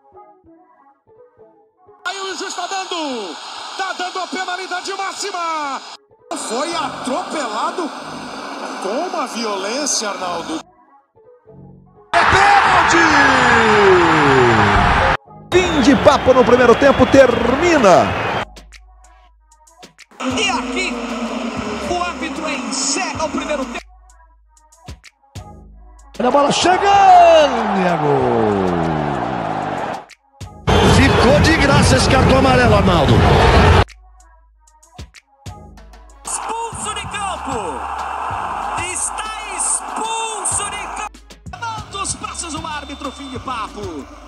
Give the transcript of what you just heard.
Aí o juiz tá dando a penalidade máxima. Foi atropelado com uma violência, Arnaldo. É pênalti! Fim de papo no primeiro tempo, termina. E aqui, o árbitro encerra o primeiro tempo. A bola chegando e a gol. Ficou de graça esse cartão amarelo, Arnaldo. Expulso de campo. Está expulso de campo. Manda os passos o árbitro, fim de papo.